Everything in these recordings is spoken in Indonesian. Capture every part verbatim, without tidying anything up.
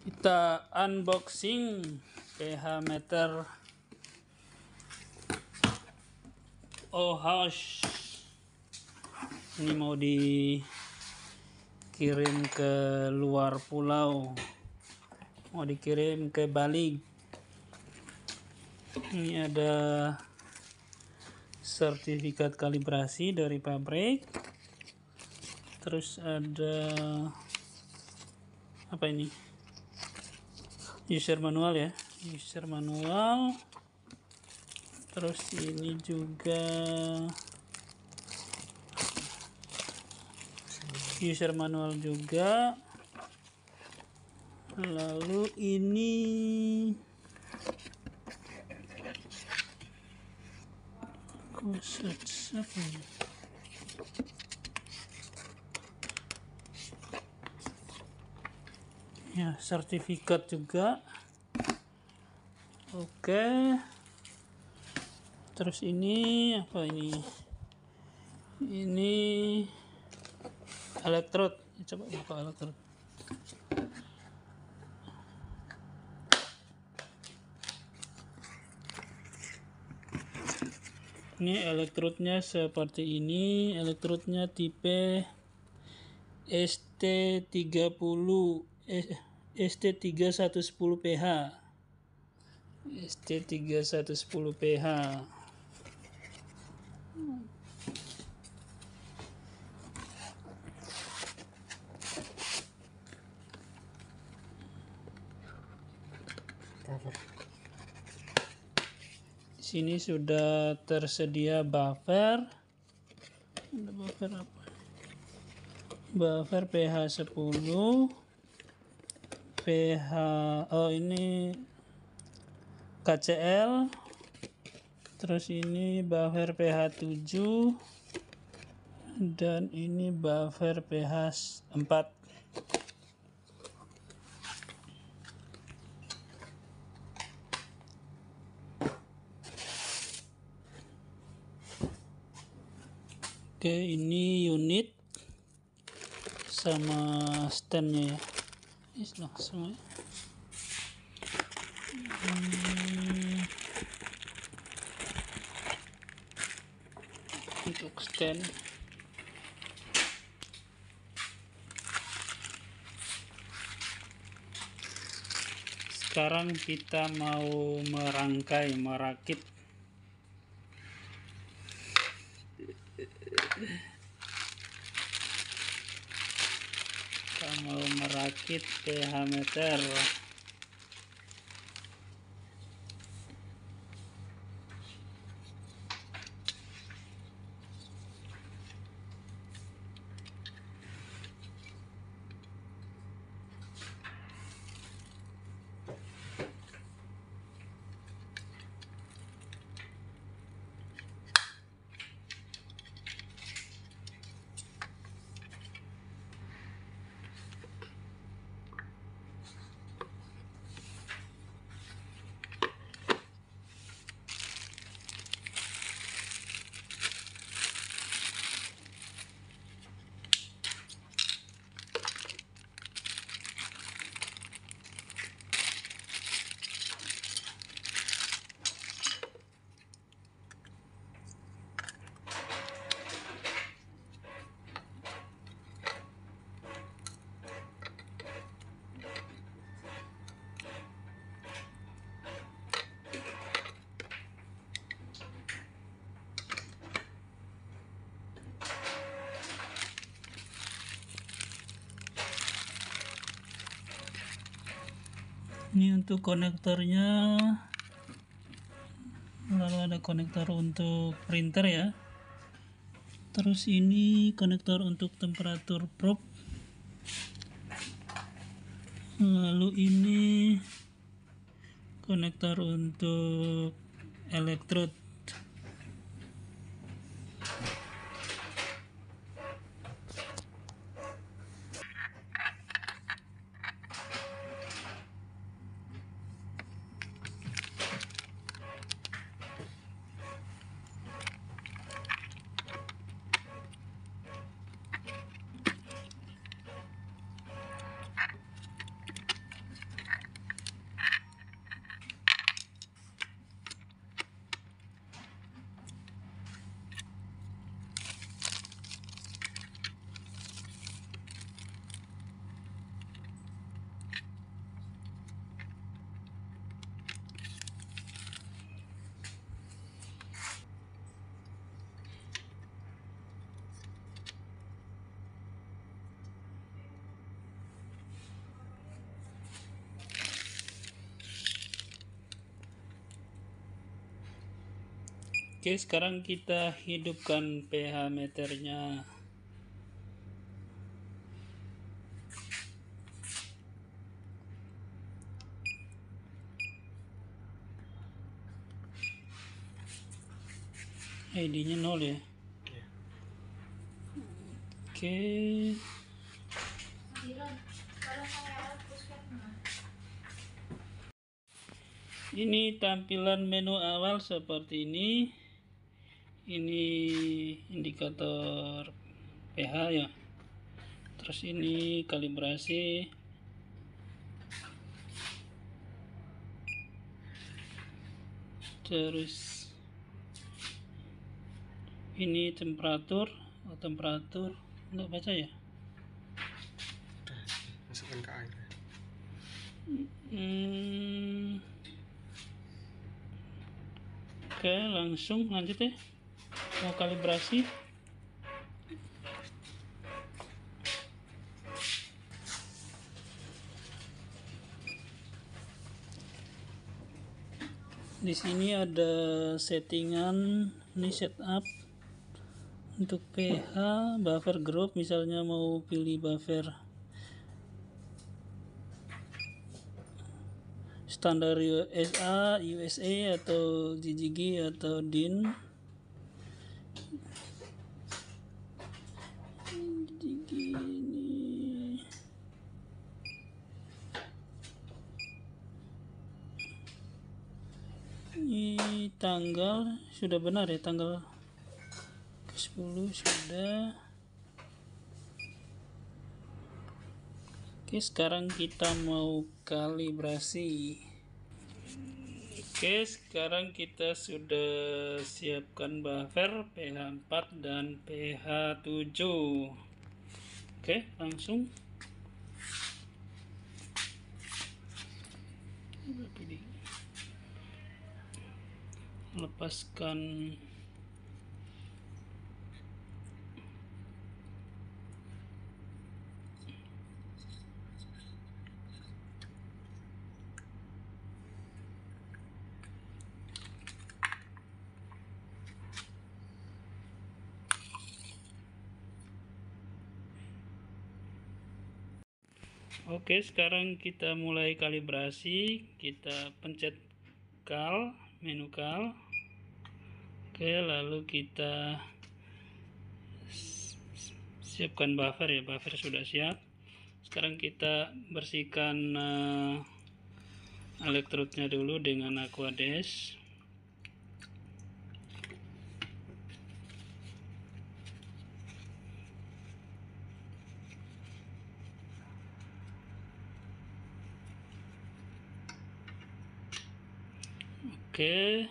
Kita unboxing P H meter Ohash. Ini mau dikirim ke luar pulau, mau dikirim ke Bali. Ini ada sertifikat kalibrasi dari pabrik, terus ada apa ini, user manual ya, user manual. Terus ini juga user manual juga. Lalu ini khusus apa ini? Ya, sertifikat juga. Oke. Terus ini apa ini? Ini elektrod. Coba buka elektrod. Ini elektrodnya seperti ini. Elektrodnya tipe S T tiga puluh S T tiga satu satu nol P H. S T tiga satu satu nol P H. Di sini sudah tersedia buffer. Ada buffer apa? Buffer P H sepuluh. P H oh ini K C L. Terus ini buffer P H tujuh dan ini buffer P H empat. Oke, ini unit sama standnya ya. Ini langsung ya. Hmm. Untuk stand. Sekarang kita mau merangkai, merakit. Kita mau merakit P H meter. Ini untuk konektornya, lalu ada konektor untuk printer ya. Terus ini konektor untuk temperatur probe. Lalu ini konektor untuk elektrod. Oke, sekarang kita hidupkan pH meternya. I D-nya nol ya. Oke. Ini tampilan menu awal seperti ini. Ini indikator pH ya. Terus ini kalibrasi. Terus ini temperatur, oh, temperatur nggak baca ya. Masukkan ke air. Hmm. Oke, langsung lanjut ya. Mau kalibrasi. Di sini ada settingan, ini setup untuk pH, buffer group, misalnya mau pilih buffer standar U S A, U S A atau G G G atau D I N. G G G ini ini tanggal sudah benar ya, tanggal ke sepuluh sudah. Oke, sekarang kita mau kalibrasi. Oke, sekarang kita sudah siapkan buffer pH empat dan pH tujuh. Oke, langsung lepaskan Oke, sekarang kita mulai kalibrasi. Kita pencet kal, menu kal. Oke, lalu kita siapkan buffer ya, buffer sudah siap. Sekarang kita bersihkan uh, elektrodnya dulu dengan Aquades. Oke,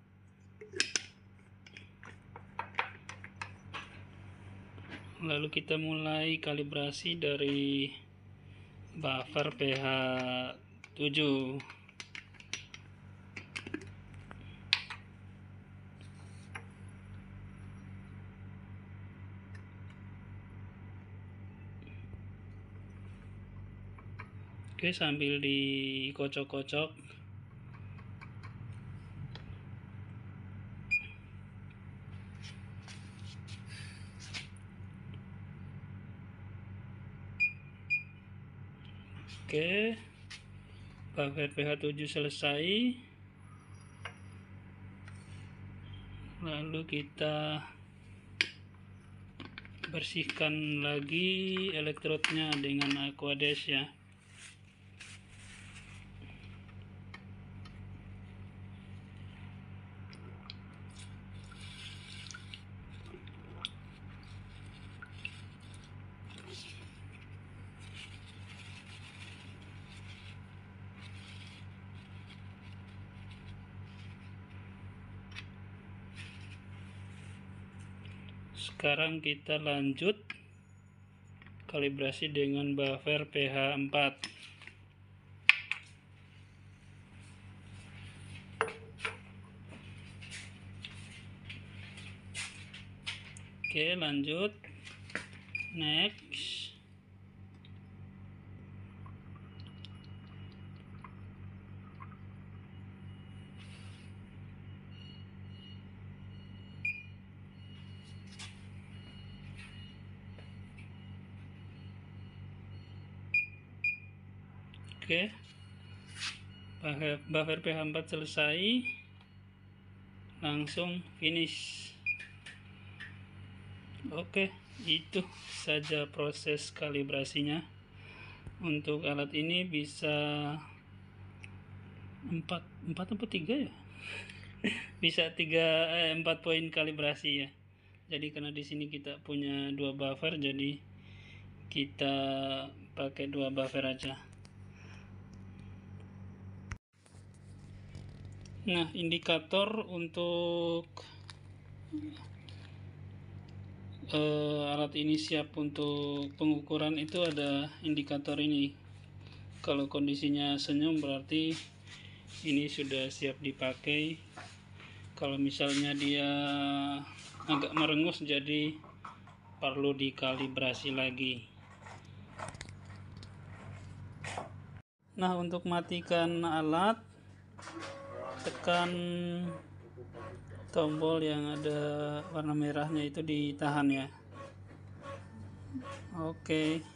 lalu kita mulai kalibrasi dari buffer pH tujuh. Oke, sambil dikocok-kocok. Oke, buffer pH tujuh selesai. Lalu kita bersihkan lagi elektrodnya dengan Aquades ya. Sekarang kita lanjut kalibrasi dengan buffer pH empat. Oke, lanjut. Next. Oke, buffer, buffer pH empat selesai, langsung finish. Oke, itu saja proses kalibrasinya. Untuk alat ini bisa empat empat atau tiga ya, bisa tiga eh, empat poin kalibrasi ya. Jadi karena di sini kita punya dua buffer, jadi kita pakai dua buffer aja. Nah, indikator untuk uh, alat ini siap untuk pengukuran itu ada indikator ini. Kalau kondisinya senyum berarti ini sudah siap dipakai. Kalau misalnya dia agak merengus, jadi perlu dikalibrasi lagi. Nah, untuk matikan alat, tekan tombol yang ada warna merahnya itu, ditahan ya. Oke.